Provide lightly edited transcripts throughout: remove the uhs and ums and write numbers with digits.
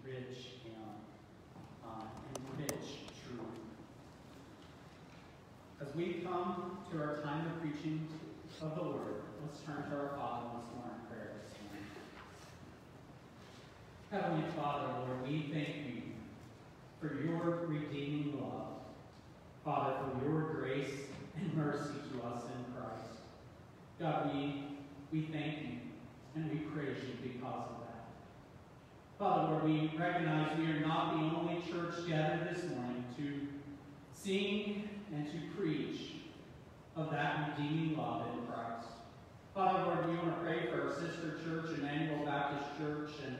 rich hymn and rich truth. As we come to our time of preaching of the Word, let's turn to our Father once more in prayer this morning. Heavenly Father, Lord, we thank you for your redeeming love. Father, for your grace and mercy to us in Christ. God, we thank you and we praise you because of that. Father, Lord, we recognize we are not the only church gathered this morning to sing and to preach of that redeeming love in Christ. Father, Lord, we want to pray for our sister church, Emmanuel Baptist Church, and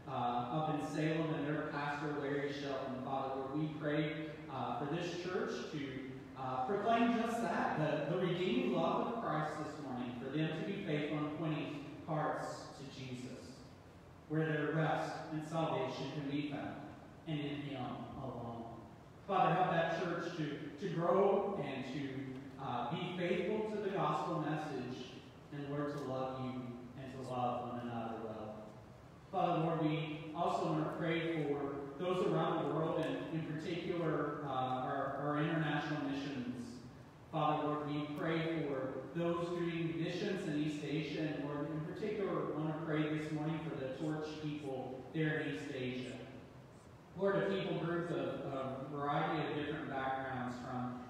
up in Salem, and their pastor, Larry Shelton. Father, Lord, we pray for this church to proclaim just that, the redeeming love of Christ this morning, for them to be faithful in pointing hearts to Jesus, where their rest and salvation can be found, and in Him alone. Father, help that church to grow and to be faithful to the gospel message, and Lord, to love you and to love one another well. Father, Lord, we also want to pray for those around the world, and in particular our international missions. Father, Lord, we pray for those doing missions in East Asia, and Lord, in particular, we want to pray this morning for the Torch people there in East Asia. Lord, a people group of a variety of different backgrounds, from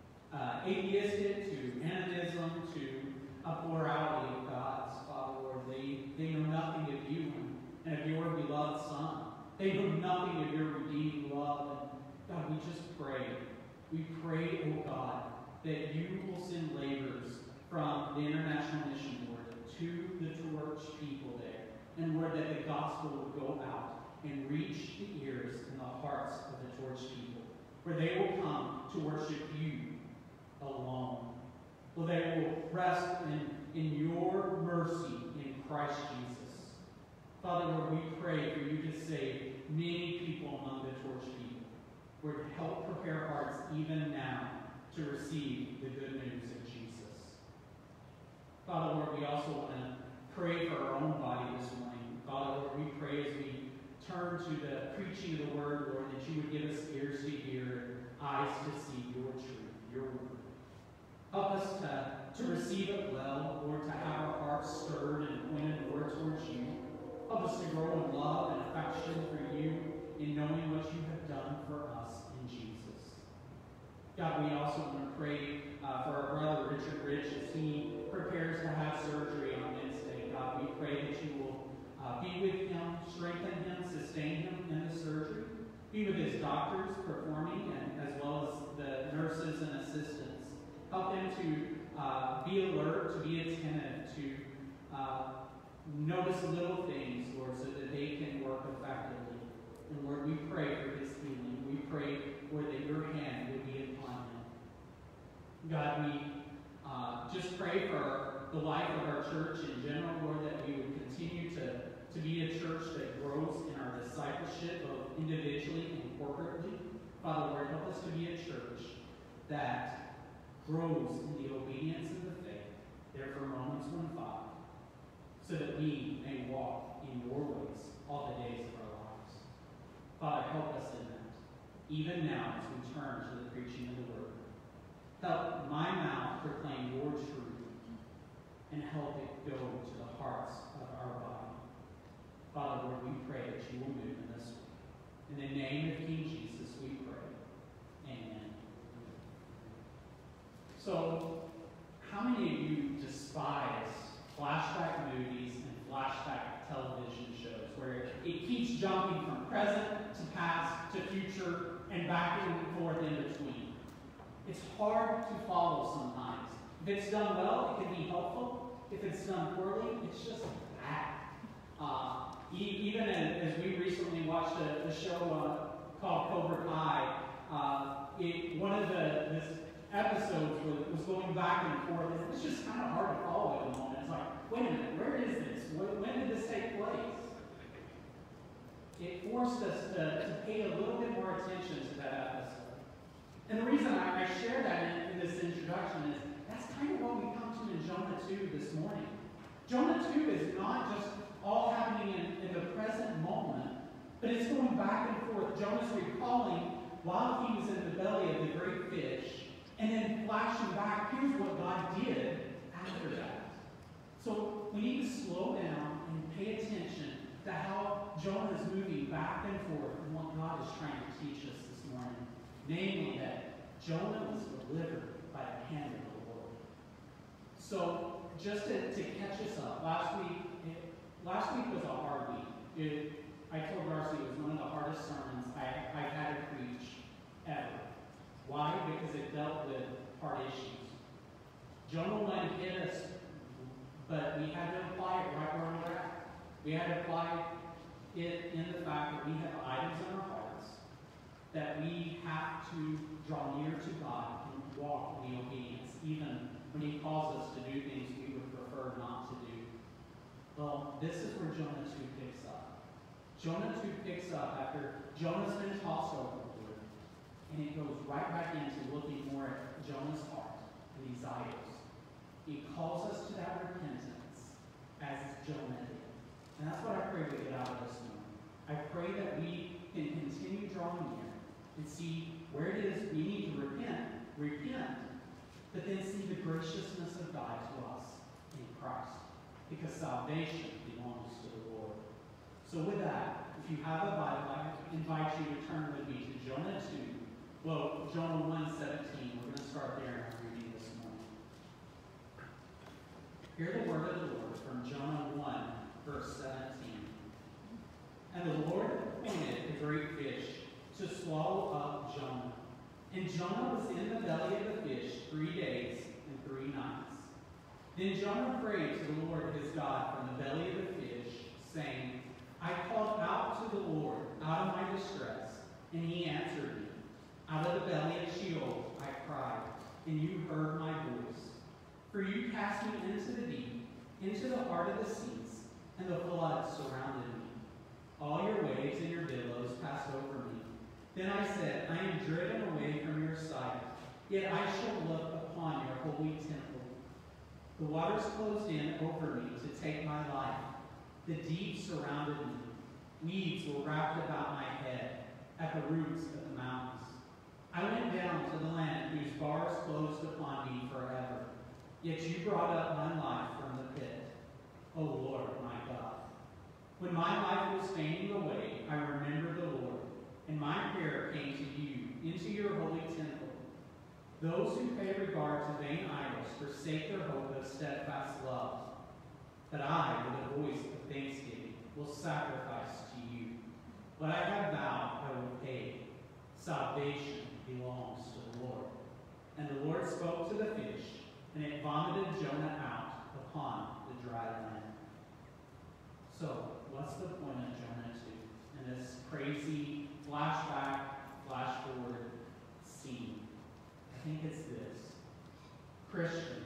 atheistic to animism to a plurality of gods. Father, Lord, they know nothing of you and of your beloved Son. They know nothing of your redeeming love. And God, we just pray. We pray, oh God, that you will send laborers from the International Mission Board to the Torch people there. And Lord, that the gospel will go out and reach the ears and the hearts of the Torch people, where they will come to worship you alone. Well, they will rest in your mercy in Christ Jesus. Father, Lord, we pray for you to save many people among the Torch people. Lord, help prepare hearts even now to receive the good news of Jesus. Father, Lord, we also want to pray for our own body this morning. Father, Lord, we pray as we turn to the preaching of the word, Lord, that you would give us ears to hear and eyes to see your truth, your word. Help us to receive it well, Lord, to have our hearts stirred and pointed, Lord, towards you. Help us to grow in love and affection for you in knowing what you have done for us in Jesus. God, we also want to pray for our brother Richard Rich as he prepares to have surgery on Wednesday. God, we pray that you will be with him, strengthen him, sustain him in the surgery. Be with his doctors performing, and as well as the nurses and assistants. Help them to be alert, to be attentive, to notice little things, Lord, so that they can work effectively. And Lord, we pray for his healing. We pray, Lord, that your hand would be upon him. God, we just pray for the life of our church in general, Lord, that we would continue to be a church that grows in our discipleship, both individually and corporately. Father, Lord, help us to be a church that grows in the obedience of the faith. Therefore, Romans 1:5, so that we may walk in your ways all the days of our lives. Father, help us in that, even now as we turn to the preaching of the word. Help my mouth proclaim your truth, and help it go to the hearts of our body. Father, Lord, we pray that you will move in this way. In the name of King Jesus, we pray. Amen. So, how many of you despise flashback movies and flashback television shows where it keeps jumping from present to past to future and back and forth in between? It's hard to follow sometimes. If it's done well, it can be helpful. If it's done poorly, it's just bad. Even as we recently watched a show called Cobra Kai, one of the episodes was going back and forth, and it was just kind of hard to follow at the moment. It's like, wait a minute, where is this? When did this take place? It forced us to pay a little bit more attention to that episode. And the reason I share that in this introduction is that's kind of what we come to in Jonah 2 this morning. Jonah 2 is not just all happening in the present moment, but it's going going back and forth. Jonah's recalling while he was in the belly of the great fish, and then flashing back, here's what God did after that. So we need to slow down and pay attention to how Jonah is moving back and forth and what God is trying to teach us this morning. Namely that Jonah was delivered by the hand of the Lord. So just to catch us up, last week was a hard week. I told Darcy it was one of the hardest sermons I've had to preach ever. Why? Because it dealt with hard issues. Jonah wanted to hit us, but we had to apply it right where we're at. We had to apply it in the fact that we have items in our hearts that we have to draw near to God and walk in the obedience, even when He calls us to do things we would prefer not to do. Well, this is where Jonah 2 picks up. Jonah 2 picks up after Jonah's been tossed overboard, and it goes right back into looking more at Jonah's heart and these idols. He calls us to that repentance as Jonah did. And that's what I pray we get out of this morning. I pray that we can continue drawing near and see where it is we need to repent, but then see the graciousness of God to us in Christ. Because salvation belongs to the Lord. So with that, if you have a Bible, I invite you to turn with me to Jonah 2. Well, Jonah 1:17. We're going to start there in our reading this morning. Hear the word of the Lord from Jonah 1, verse 17. And the Lord appointed a great fish to swallow up Jonah. And Jonah was in the belly of the fish 3 days and 3 nights. Then Jonah prayed to the Lord his God from the belly of the fish, saying, I called out to the Lord out of my distress, and He answered me. Out of the belly of Sheol I cried, and you heard my voice. For you cast me into the deep, into the heart of the seas, and the floods surrounded me. All your waves and your billows passed over me. Then I said, I am driven away from your sight, yet I shall look upon your holy temple. The waters closed in over me to take my life. The deep surrounded me. Weeds were wrapped about my head at the roots of the mountains. I went down to the land whose bars closed upon me forever. Yet you brought up my life from the pit, O Lord my God. When my life was fading away, I remembered the Lord, and my prayer came to you, into your holy temple. Those who pay regard to vain idols forsake their hope of steadfast love. But I, with a voice of thanksgiving, will sacrifice to you. What I have vowed, I will pay. Salvation belongs to the Lord. And the Lord spoke to the fish, and it vomited Jonah out upon the dry land. So, what's the point of Jonah 2 in this crazy flashback, flash forward scene? I think it's this. Christian,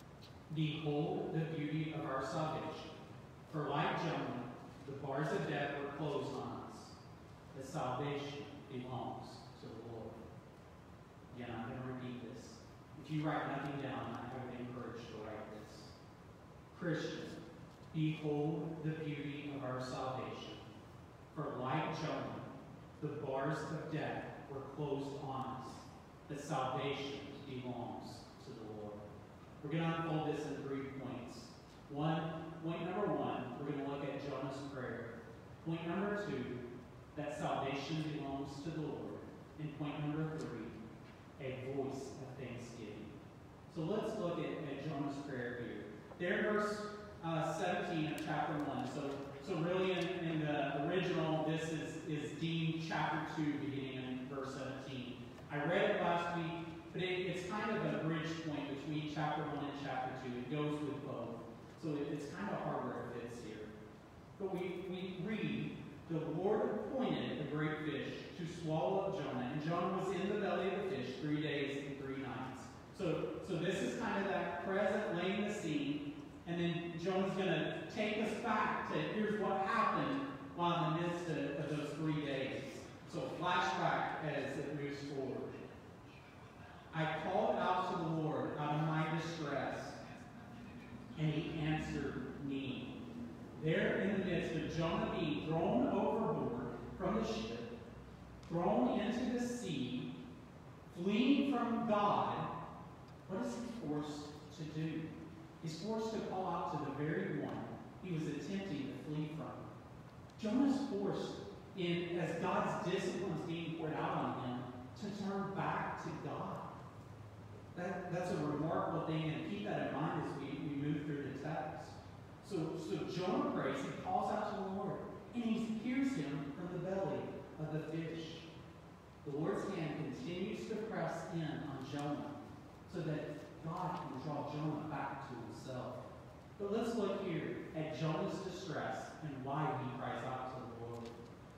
behold the beauty of our salvation. For like Jonah, the bars of death were closed on us. The salvation belongs to the Lord. Again, I'm going to repeat this. If you write nothing down, I would encourage you to write this. Christian, behold the beauty of our salvation. For like Jonah, the bars of death were closed on us. The salvation belongs to the Lord. We're going to unfold this in 3 points. Point number 1, we're going to look at Jonah's prayer. Point number 2, that salvation belongs to the Lord. And point number 3, a voice of thanksgiving. So let's look at Jonah's prayer here. There in verse 17 of chapter 1. So really in the original, this is deemed chapter 2, beginning in verse 17. I read it last week, but it's kind of a bridge point between chapter 1 and chapter 2. It goes with both. So it's kind of hard where it fits here. But we read, the Lord appointed a great fish to swallow up Jonah. And Jonah was in the belly of the fish 3 days and 3 nights. So this is kind of that present, laying the scene. And then Jonah's going to take us back to here's what happened while in the midst of those 3 days. So flashback as it moves forward. I called out to the Lord out of my distress, and He answered me. There in the midst of Jonah being thrown overboard, from the ship, thrown into the sea, fleeing from God, what is he forced to do? He's forced to call out to the very one he was attempting to flee from. Jonah's forced, as God's discipline is being poured out on him, to turn back to God. That's a remarkable thing, and keep that in mind as we move through the text. So Jonah prays, he calls out to the Lord, and he hears him from the belly of the fish. The Lord's hand continues to press in on Jonah so that God can draw Jonah back to himself. But let's look here at Jonah's distress and why he cries out to the Lord.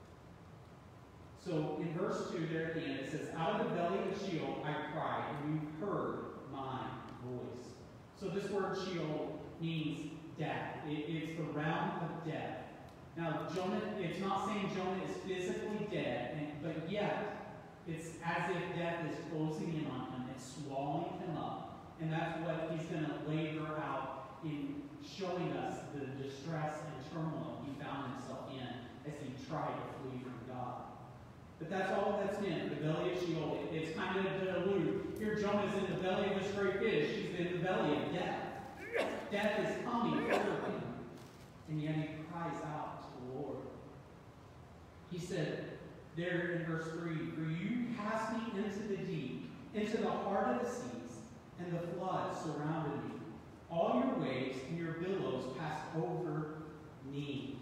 So in verse 2 there at the end, it says, "Out of the belly of Sheol I cried, and you heard my voice." So this word Sheol means death. It's the realm of death. Now, Jonah, it's not saying Jonah is physically dead, but yet it's as if death is closing in on him. It's swallowing him up. And that's what he's going to labor out in showing us the distress and turmoil he found himself in as he tried to flee from God. But that's all that's in the belly of Sheol. It's kind of to allude. Here Jonah's in the belly of this great fish. He's in the belly of death. Death is coming for him. And yet he cries out to the Lord. He said there in verse 3, "For you cast me into the deep, into the heart of the seas, and the flood surrounded me. All your waves and your billows passed over me."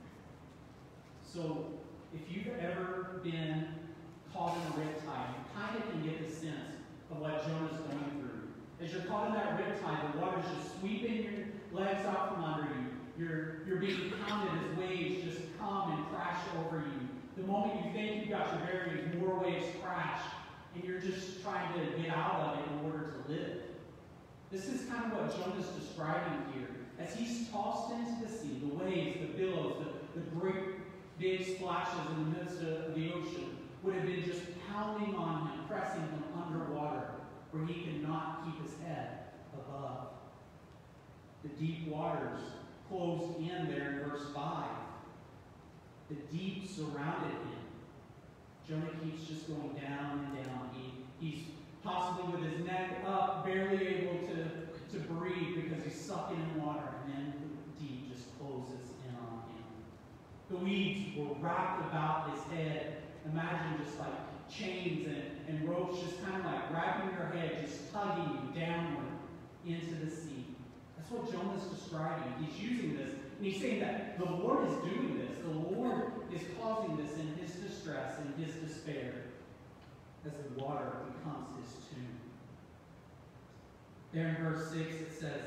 So, if you've ever been caught in a riptide, you kind of can get the sense of what Jonah's going through. As you're caught in that riptide, the water's just sweeping your legs out from under you. You're being pounded as waves just come and crash over you. The moment you think you've got your bearings, more waves crash, and you're just trying to get out of it in order to live. This is kind of what Jonah's describing here. As he's tossed into the sea, the waves, the billows, the great big splashes in the midst of the ocean would have been just pounding on him, pressing him underwater, where he could not keep his head above. The deep waters closed in there in verse 5. The deep surrounded him. Jonah keeps just going down and down. He's possibly with his neck up, barely able to breathe because he's sucking in water, and then the deep just closes in on him. The weeds were wrapped about his head. Imagine just like chains and ropes just kind of like wrapping your head, just tugging you downward into the sea. That's what Jonah's describing. He's using this, and he's saying that the Lord is doing this. The Lord is causing this in his distress and his despair as the water becomes his tomb. There in verse 6 it says,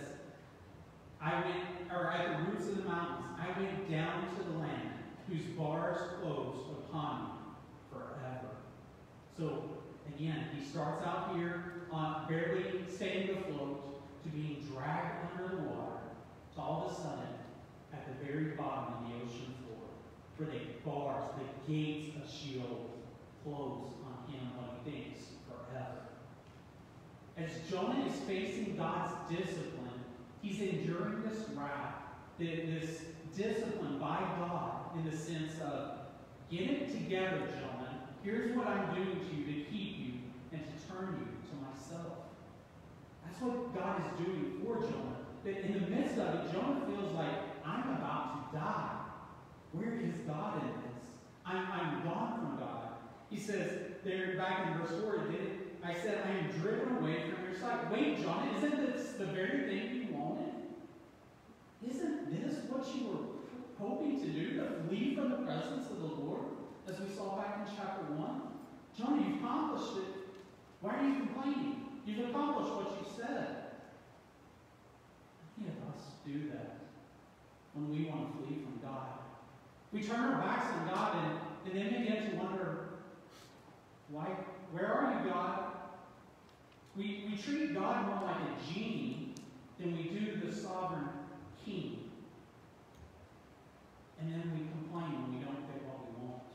at the roots of the mountains, I went down to the land whose bars closed upon me forever. So, again, he starts out here on barely staying afloat to being dragged under the water to all of a sudden at the very bottom of the ocean floor, where the bars, the gates of Sheol close on him what he thinks forever. As Jonah is facing God's discipline, he's enduring this wrath, this discipline by God in the sense of, get it together, Jonah. Here's what I'm doing to you to keep you and to turn you to myself. That's what God is doing for Jonah. That in the midst of it, Jonah feels like, I'm about to die. Where is God in this? I'm gone from God. He says there back in verse 4, I said, I am driven away from your sight. Wait, Jonah, isn't this the very thing you wanted? Isn't this what you were hoping to do, to flee from the presence of the Lord, as we saw back in chapter 1? Jonah, you've accomplished it. Why are you complaining? You've accomplished what you said. Many of us do that when we want to flee from God. We turn our backs on God and then begin to wonder, why? Where are you, God? We treat God more like a genie than we do the sovereign king. And then we complain when we don't get what we want.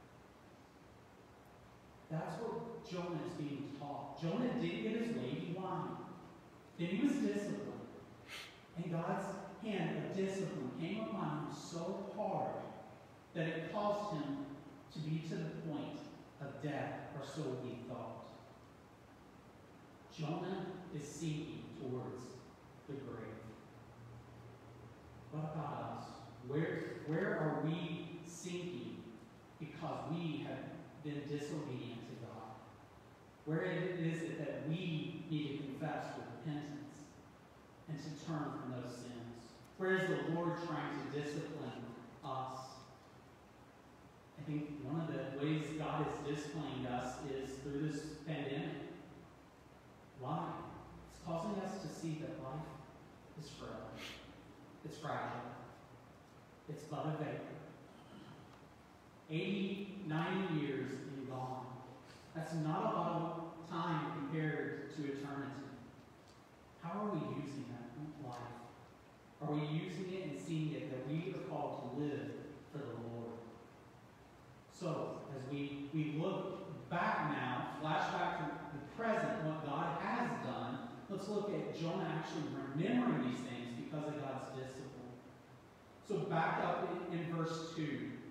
That's what Jonah is being taught. Jonah did get his way, he whined. Then he was disciplined. And God's hand of discipline came upon him so hard that it caused him to be to the point of death, or so we thought. Jonah is sinking towards the grave. What about us? Where are we sinking because we have been disobedient to God? Where is it that we need to confess with repentance and to turn from those sins? Where is the Lord trying to discipline us? I think one of the ways God is disciplining us is through this pandemic. Why? It's causing us to see that life is frail. It's fragile. It's but a vapor. 80, 90 years and gone. That's not a lot of time compared to eternity. How are we using that life? Are we using it and seeing it that we are called to live for the Lord? So, as we look back now, flash back to the present, what God has done, let's look at Jonah actually remembering these things because of God's discipline. So back up in verse 2.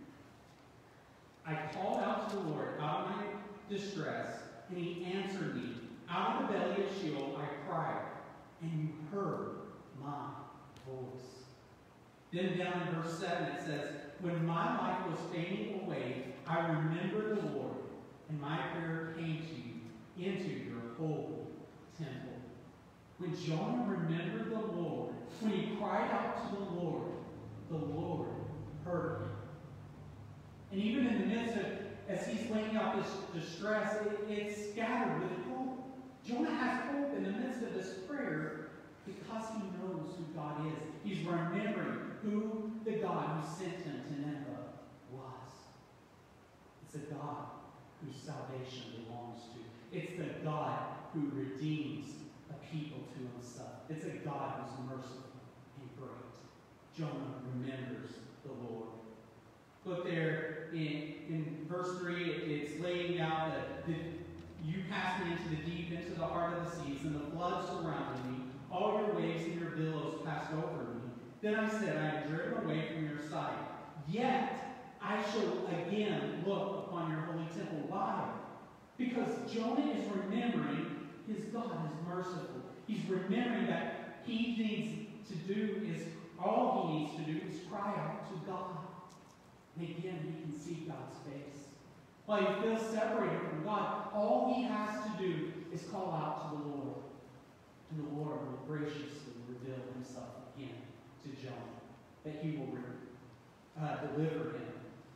I called out to the Lord out of my distress, and he answered me. Out of the belly of Sheol I cried, and you heard my voice. Then down in verse 7 it says, when my life was fading away, I remembered the Lord, and my prayer came to you into your holy temple. When Jonah remembered the Lord, when he cried out to the Lord heard him. And even in the midst of, as he's laying out this distress, it's scattered with hope. Jonah has hope in the midst of this prayer because he knows who God is. He's remembering who the God who sent him to Nineveh was. It's a God whose salvation belongs to. It's the God who redeems a people to himself. It's a God who's merciful and great. Jonah remembers the Lord. Look there in verse 3, it's laying out that you cast me into the deep, into the heart of the seas, and the floods surrounded me. All your waves and your billows passed over me. Then I said, I am driven away from your sight. Yet I shall again look upon your holy temple. Why? Because Jonah is remembering his God is merciful. He's remembering that he needs to do is, all he needs to do is cry out to God. And again, he can see God's face. While he feels separated from God, all he has to do is call out to the Lord. And the Lord will graciously reveal himself again to Jonah, that he will deliver him.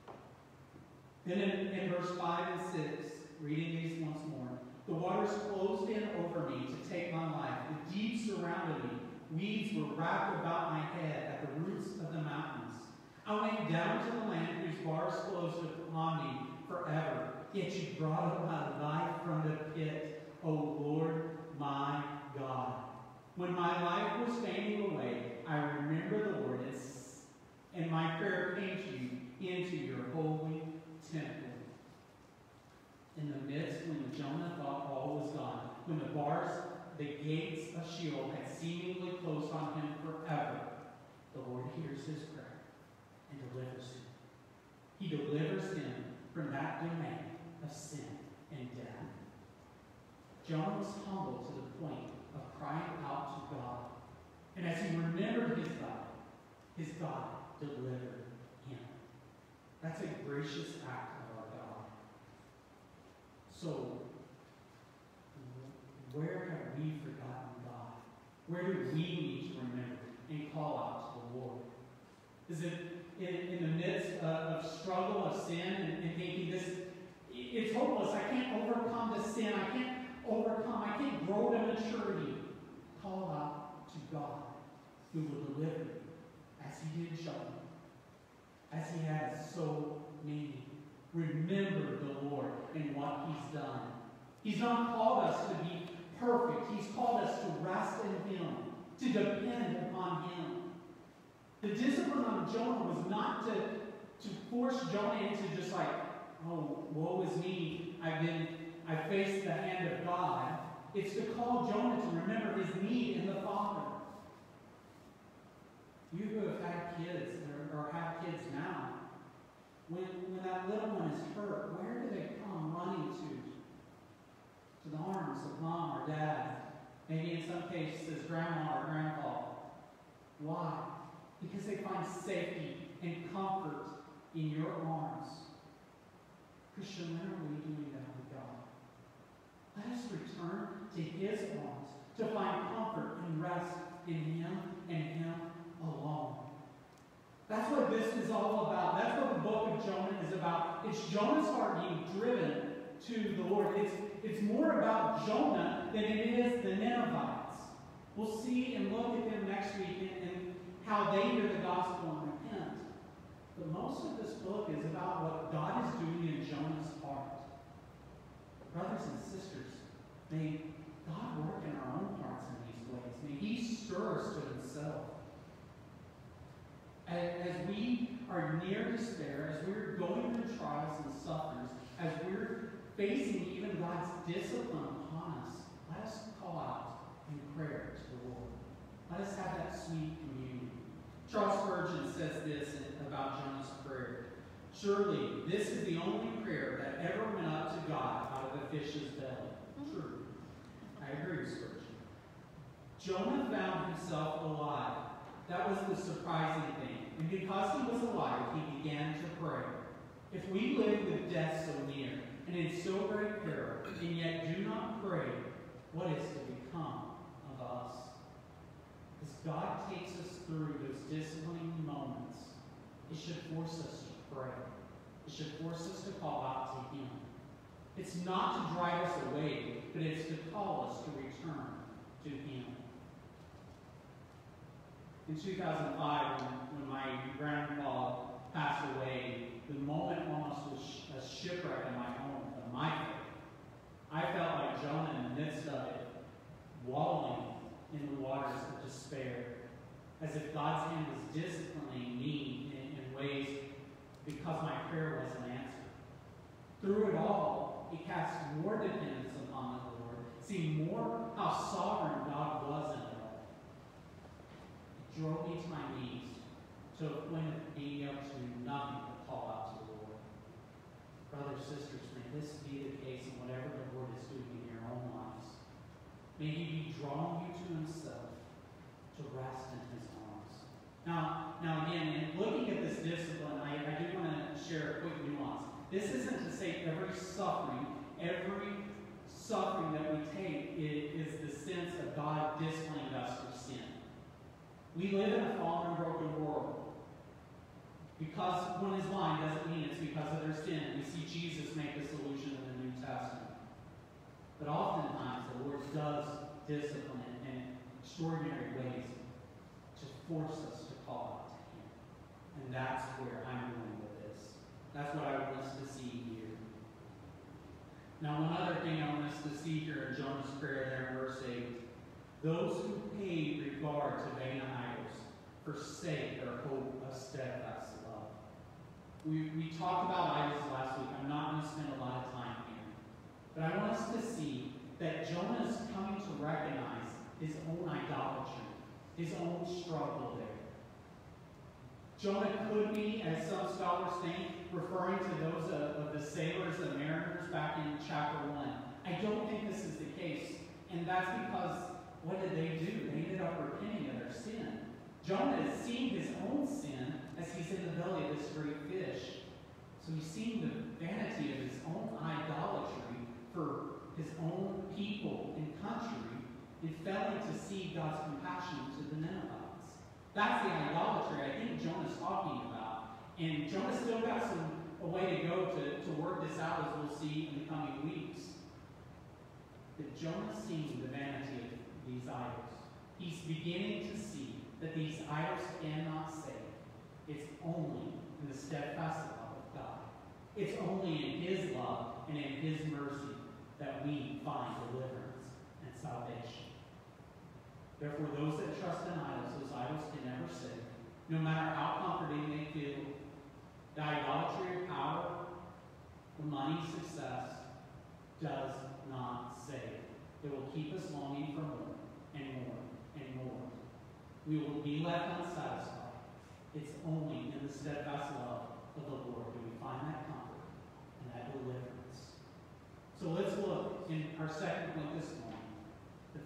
Then in verse 5 and 6, reading these once more, the waters closed in over me to take my life. The deep surrounded me. Weeds were wrapped about my head at the roots of the mountains. I went down to the land whose bars closed upon me forever. Yet you brought up my life from the pit, O Lord my God. When my life was fading away, I remember the Lord, and my prayer came to you into your holy temple. In the midst, when Jonah thought all was gone, when the bars, the gates of Sheol had seemingly closed on him forever, the Lord hears his prayer and delivers him. He delivers him from that domain of sin and death. Jonah was humble to the point of crying out to God. And as he remembered his God delivered him. That's a gracious act of our God. So, where have we forgotten God? Where do we need to remember and call out to the Lord? Is it in the midst of struggle, of sin, and thinking this, it's hopeless, I can't overcome this sin, I can't grow to maturity? Call out to God, who will deliver you, as he did Jonah, as he has so many. Remember the Lord and what he's done. He's not called us to be perfect. He's called us to rest in him, to depend upon him. The discipline of Jonah was not to force Jonah into just like, oh, woe is me, I faced the hand of God. It's to call Jonah to remember his need in the Father. You who have had kids or have kids now, when that little one is hurt, of mom or dad. Maybe in some cases, grandma or grandpa. Why? Because they find safety and comfort in your arms. Christian, when are we doing that with God? Let us return to His arms to find comfort and rest in Him and Him alone. That's what this is all about. That's what the book of Jonah is about. It's Jonah's heart being driven to the Lord. It's more about Jonah than it is the Ninevites. We'll see and look at them next week and how they hear the gospel and repent. But most of this book is about what God is doing in Jonah's heart. Brothers and sisters, may God work in our own hearts in these ways. May He stir us to Himself. As we are near despair, as we're going through trials and sufferings, as we're facing even God's discipline upon us, let us call out in prayer to the Lord. Let us have that sweet communion. Charles Spurgeon says this about Jonah's prayer. Surely this is the only prayer that ever went up to God out of a fish's belly. True. I agree with Spurgeon. Jonah found himself alive. That was the surprising thing. And because he was alive, he began to pray. If we live with death so near, and in so great peril, and yet do not pray, what is to become of us? As God takes us through those disciplining moments, it should force us to pray. It should force us to call out to Him. It's not to drive us away, but it's to call us to return to Him. In 2005, when my grandpa passed away, the moment almost was a shipwreck in my home, of my faith. I felt like Jonah in the midst of it, wallowing in the waters of despair, as if God's hand was disciplining me in ways because my prayer wasn't answered. Through it all, He cast more dependence upon the Lord, seeing more how sovereign God was in it all. It drove me to my knees to a point of being able to do nothing but call out to the Lord. Brothers, sisters, may this be the case in whatever the Lord is doing in your own lives. May He be drawing you to Himself to rest in His arms. Now again, in looking at this discipline, I do want to share a quick nuance. This isn't to say every suffering that we take is the sense of God disciplining us for sin. We live in a fallen and broken world. Because one is blind doesn't mean it's because of their sin. We see Jesus make the solution in the New Testament. But oftentimes the Lord does discipline in extraordinary ways to force us to call out to Him. And that's where I'm going with this. That's what I want us to see here. Now, one other thing I want us to see here in Jonah's prayer there in verse 8. Those who pay regard to vain idols forsake their hope of steadfast love. We talked about idols last week. I'm not going to spend a lot of time here. But I want us to see that Jonah is coming to recognize his own idolatry, his own struggle there. Jonah could be, as some scholars think, referring to those of the sailors, the mariners back in chapter 1. I don't think this is the case. And that's because, what did they do? They ended up repenting of their sin. Jonah is seeing his own sin as he's in the belly of this great fish. So he's seeing the vanity of his own idolatry for his own people and country and failing to see God's compassion to the Ninevites. That's the idolatry I think Jonah's talking about. And Jonah's still got a way to go to work this out, as we'll see in the coming weeks. But Jonah's seeing the vanity of these idols. He's beginning to see that these idols cannot save. It's only in the steadfast love of God. It's only in His love and in His mercy that we find deliverance and salvation. Therefore, those that trust in idols, those idols can never save. No matter how comforting they feel, the idolatry of power, the money, success, does not save. It will keep us longing for more and more and more. We will be left unsatisfied. It's only in the steadfast love of the Lord do we find that comfort and that deliverance. So let's look in our second point, this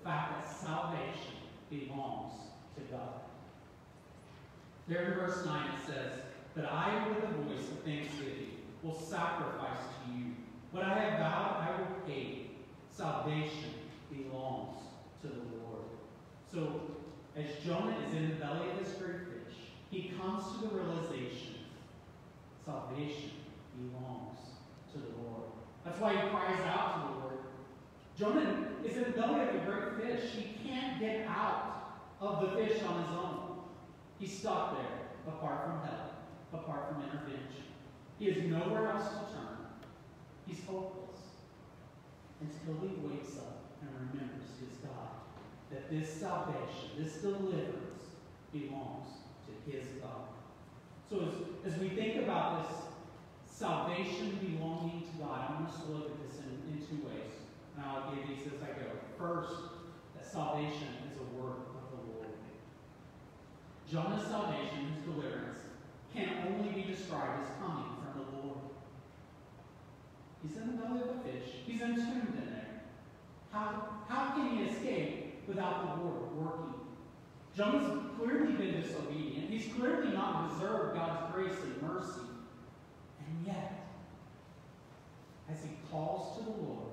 fact that salvation belongs to God. There in verse 9 it says, "But I, with a voice of thanksgiving, will sacrifice to you. What I have vowed I will pay. Salvation belongs to the Lord." So, as Jonah is in the belly of this great fish, he comes to the realization, salvation belongs to the Lord. That's why he cries out to the Lord. Jonah is in the belly of a great fish. He can't get out of the fish on his own. He's stuck there, apart from help, apart from intervention. He has nowhere else to turn. He's hopeless until he wakes up and remembers his God, that this salvation, this deliverance belongs to his God. So as we think about this salvation belonging to God, I want us to look at this in two ways. And I'll give these as I go. First, that salvation is a work of the Lord. Jonah's salvation, his deliverance, can only be described as coming from the Lord. He's in the belly of a fish. He's entombed in there. How can he escape without the Lord working? Jonah's clearly been disobedient. He's clearly not deserved God's grace and mercy. And yet, as he calls to the Lord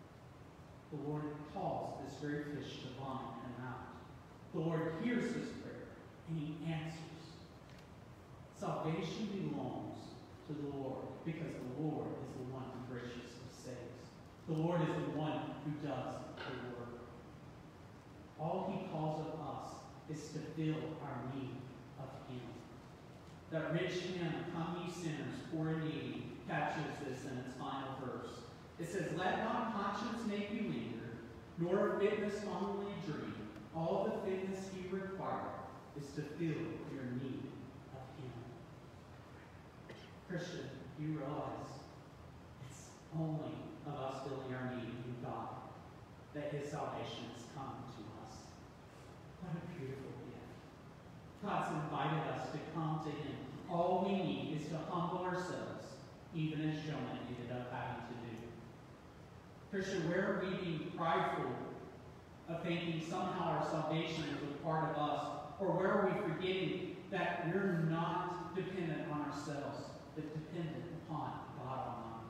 calls this great fish to vomit him out. The Lord hears his prayer, and he answers. Salvation belongs to the Lord, because the Lord is the one who graciously saves. The Lord is the one who does the work. All he calls of us is to fill our need of him. That rich hymn, "Come ye sinners, poor and needy," captures this in its final verse. It says, "Let not conscience make you linger, nor fitness only dream. All the fitness he requires is to fill your need of him." Christian, you realize it's only of us filling our need in God that his salvation has come to us. What a beautiful gift. God's invited us to come to him. All we need is to humble ourselves, even as Jonah ended up having to do. Christian, where are we being prideful of thinking somehow our salvation is a part of us? Or where are we forgetting that we're not dependent on ourselves, but dependent upon God Almighty?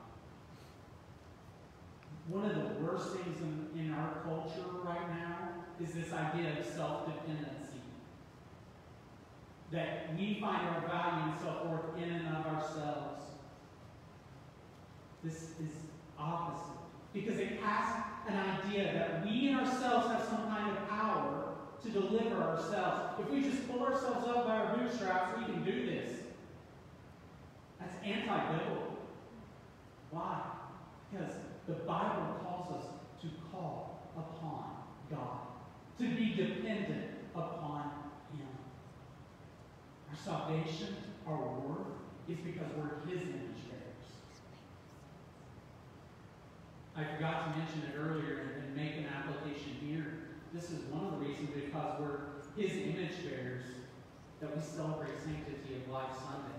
One of the worst things in our culture right now is this idea of self-dependency. That we find our value and self-worth in and of ourselves. This is opposite. Because it has an idea that we in ourselves have some kind of power to deliver ourselves. If we just pull ourselves up by our bootstraps, we can do this. That's anti-biblical. Why? Because the Bible calls us to call upon God, to be dependent upon him. Our salvation, our worth, is because we're his image bearers. I forgot to mention it earlier and make an application here. This is one of the reasons, because we're his image bearers, that we celebrate Sanctity of Life Sunday.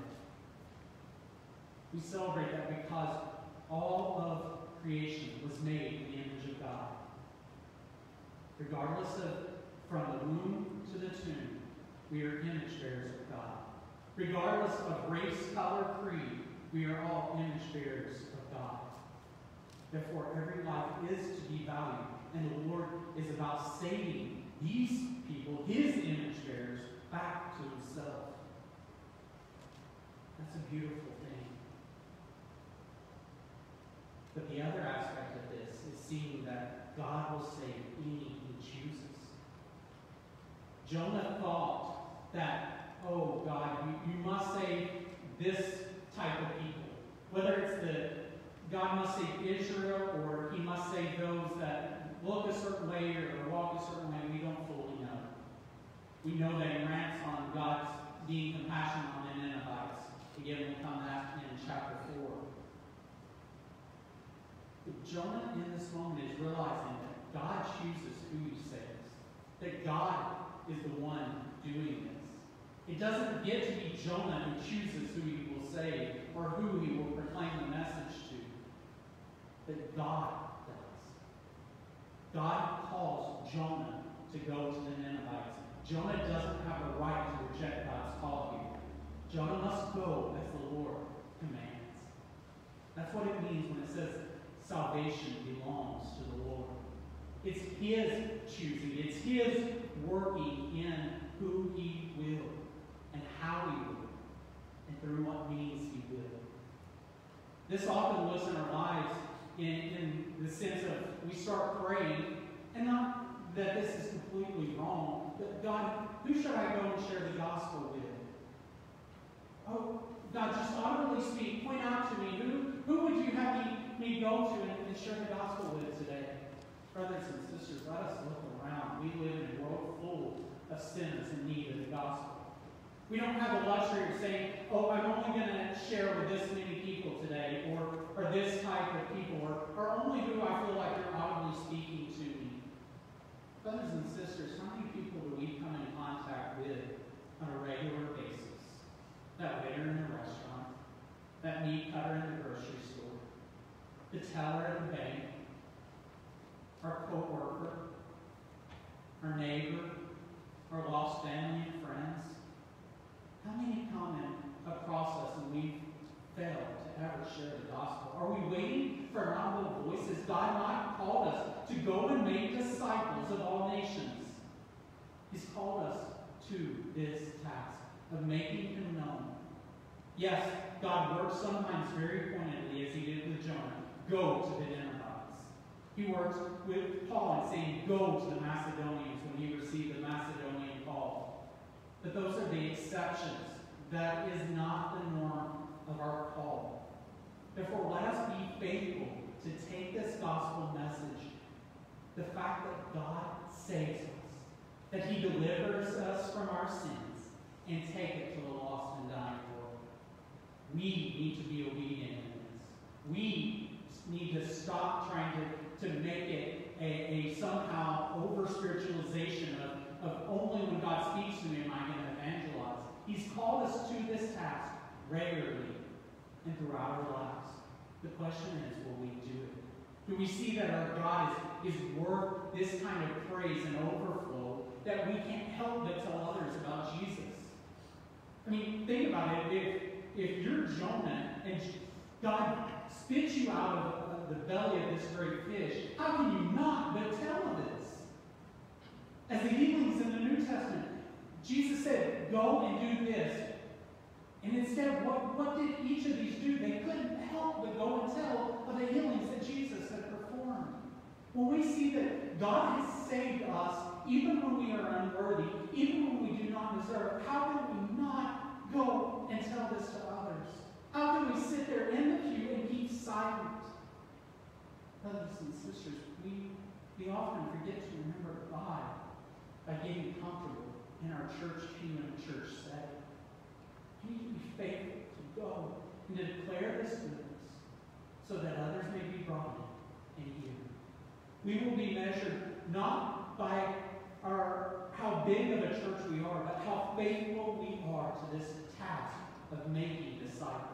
We celebrate that because all of creation was made in the image of God. Regardless of from the womb to the tomb, we are image bearers of God. Regardless of race, color, creed, we are all image bearers of God. Therefore, every life is to be valued, and the Lord is about saving these people, his image bearers, back to himself. That's a beautiful thing. But the other aspect of this is seeing that God will save any he chooses. Jonah thought that, oh God, you must save this type of people. Whether it's God must save Israel, or he must save those that look a certain way or walk a certain way, we don't fully know. We know that he rants on God's being compassionate on the Ninevites. Again, we'll come to that in chapter 4. But Jonah in this moment is realizing that God chooses who he saves. That God is the one doing this. It doesn't get to be Jonah who chooses who he will save or who he will proclaim the message to. But God does. God calls Jonah to go to the Ninevites. Jonah doesn't have a right to reject God's call here. Jonah must go as the Lord commands. That's what it means when it says salvation belongs to the Lord. It's His choosing. It's His working in who He will and how He will and through what means He will. This often looks in our lives in the sense of we start praying, and not that this is completely wrong, but God, who should I go and share the gospel with? Oh, God, just audibly speak, point out to me, who would you have me go to and share the gospel with today? Brothers and sisters, let us look around. We live in a world full of sinners in need of the gospel. We don't have the luxury of saying, oh, I'm only going to share with this many people today, or this type of people, or only who I feel like they're audibly speaking to me. Brothers and sisters, how many people do we come in contact with on a regular basis? That waiter in the restaurant, that meat cutter in the grocery store, the teller at the bank, our co-worker, our neighbor, our lost family and friends. How many come across us and we fail to ever share the gospel? Are we waiting for an audible voice? Has God not called us to go and make disciples of all nations? He's called us to this task of making Him known. Yes, God works sometimes very pointedly as He did with Jonah. Go to the Ninevites. He works with Paul and saying, go to the Macedonians when he received the Macedonian call. But those are the exceptions. That is not the norm of our call. Therefore, let us be faithful to take this gospel message. The fact that God saves us, that He delivers us from our sins, and take it to the lost and dying world. We need to be obedient in this. We need to stop trying to make it a somehow over-spiritualization of only when God speaks to me am I going to evangelize. He's called us to this task regularly and throughout our lives. The question is, will we do it? Do we see that our God is worth this kind of praise and overflow that we can't help but tell others about Jesus? I mean, think about it. If you're Jonah and God spits you out of the belly of this great fish, how can you not but tell of this? As the healings in the New Testament, Jesus said, go and do this. And instead, what did each of these do? They couldn't help but go and tell of the healings that Jesus had performed. When we see that God has saved us, even when we are unworthy, even when we do not deserve, how can we not go and tell this to others? How can we sit there in the pew and keep silent? Brothers and sisters, we often forget to remember God by getting comfortable in our church pew and church setting. We need to be faithful to go and to declare this goodness so that others may be brought in and hear. We will be measured not by how big of a church we are, but how faithful we are to this task of making disciples.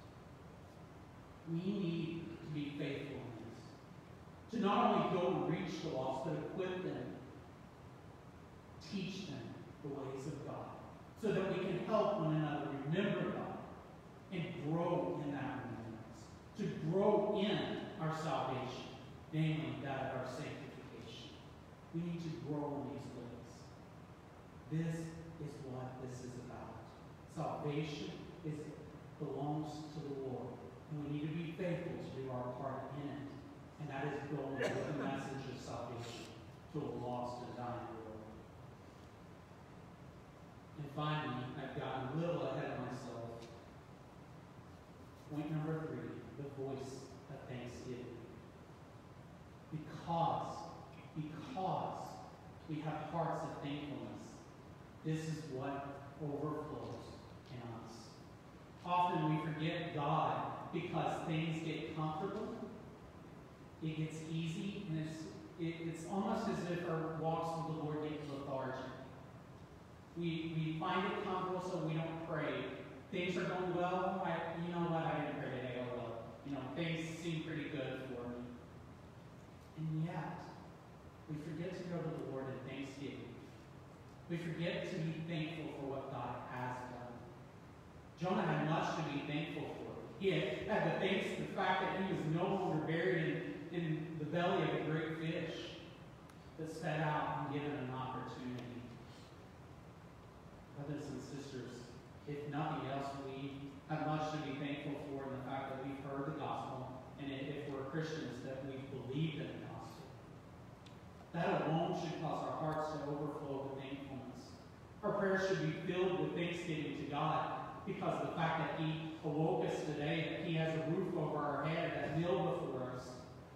We need to be faithful in this. To not only go and reach the lost, but equip them, teach them the ways of God, so that we can help one another remember God and grow in that remembrance, to grow in our salvation, namely that of our sanctification. We need to grow in these ways. This is what this is about. Salvation belongs to the Lord, and we need to be faithful to do our part in it, and that is going with the message of salvation to a lost and dying world. And finally, I've gotten a little ahead of myself. Point number 3, the voice of thanksgiving. Because we have hearts of thankfulness, this is what overflows in us. Often we forget God because things get comfortable, it gets easy, and it's almost as if our walks with the Lord get lethargic. We find it comfortable, so we don't pray. Things are going well. You know what? I didn't pray today. Oh well. Things seem pretty good for me. And yet, we forget to go to the had to face the fact that he was no longer buried in the belly of a great fish that set out and given an opportunity. Brothers and sisters, if nothing else, we have much to be thankful for in the fact that we've heard the gospel, and if we're Christians, that we've believed in the gospel. That alone should cause our hearts to overflow with thankfulness. Our prayers should be filled with thanksgiving to God because of the fact that he awoke us today, that he has a roof over our head, a meal before us.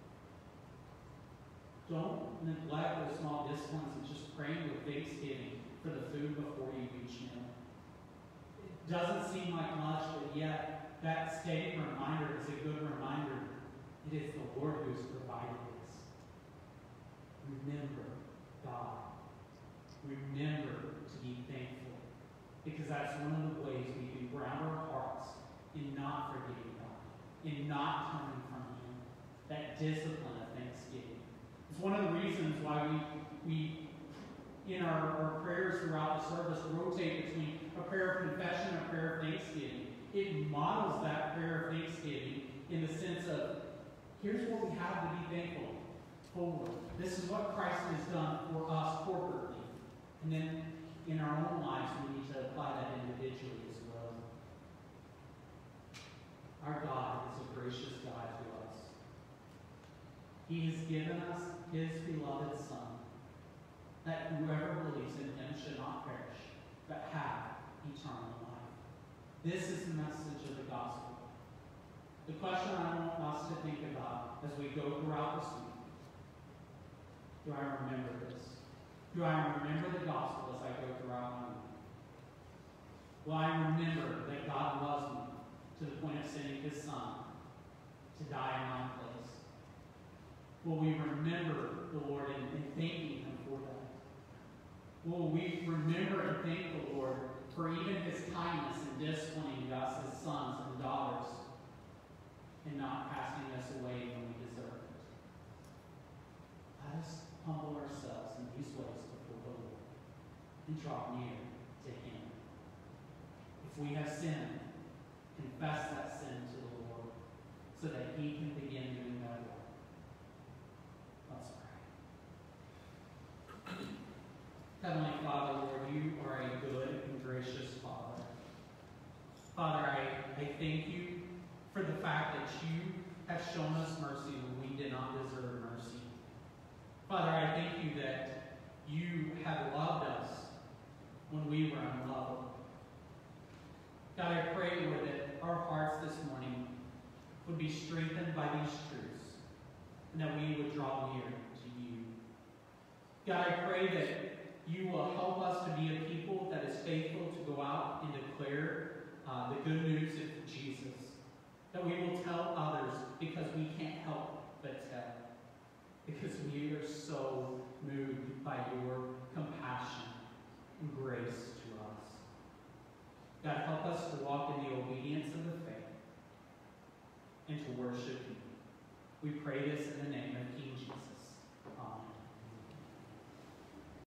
Don't neglect those small disciplines and just praying with thanksgiving for the food before you each meal. It doesn't seem like much, but yet that steady reminder is a good reminder. It is the Lord who has provided this. Remember God. Remember to be thankful. Because that's one of the ways we can ground our hearts in not forgetting God, in not turning from him. That discipline of thanksgiving. It's one of the reasons why we in our prayers throughout the service, rotate between a prayer of confession and a prayer of thanksgiving. It models that prayer of thanksgiving in the sense of, here's what we have to be thankful for. This is what Christ has done for us corporately. And then in our own lives, we need to apply that individually as well. Our God is a gracious God to us. He has given us his beloved Son, that whoever believes in him should not perish, but have eternal life. This is the message of the gospel. The question I want us to think about as we go throughout this week: do I remember this? Do I remember the gospel as I go throughout my week? Will I remember that God loves me to the point of sending his Son to die in my place? Will we remember the Lord and thanking him for that? Will we remember and thank the Lord for even his kindness in disciplining us as sons and daughters and not passing us away when we deserve it? Let us humble ourselves in these ways before the Lord and draw near to him. If we have sinned, confess that sin to the Lord so that he can begin doing that work. Let's pray. Heavenly Father, Lord, you are a good and gracious Father. Father, I thank you for the fact that you have shown us mercy when we did not deserve mercy. Father, I thank you that you have loved us when we were unlovable. God, I pray, Lord, that our hearts this morning would be strengthened by these truths and that we would draw near to you. God, I pray that you will help us to be a people that is faithful to go out and declare the good news of Jesus. That we will tell others because we can't help but tell. Because we are so moved by your compassion and grace to us. God, help us to walk in the obedience of the faith and to worship you. We pray this in the name of King Jesus. Amen.